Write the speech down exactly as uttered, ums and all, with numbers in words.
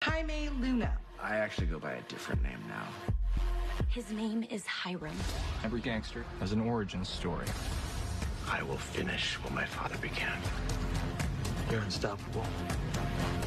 Jaime Luna. I actually go by a different name now. His name is Hiram. Every gangster has an origin story. I will finish what my father began. You're unstoppable.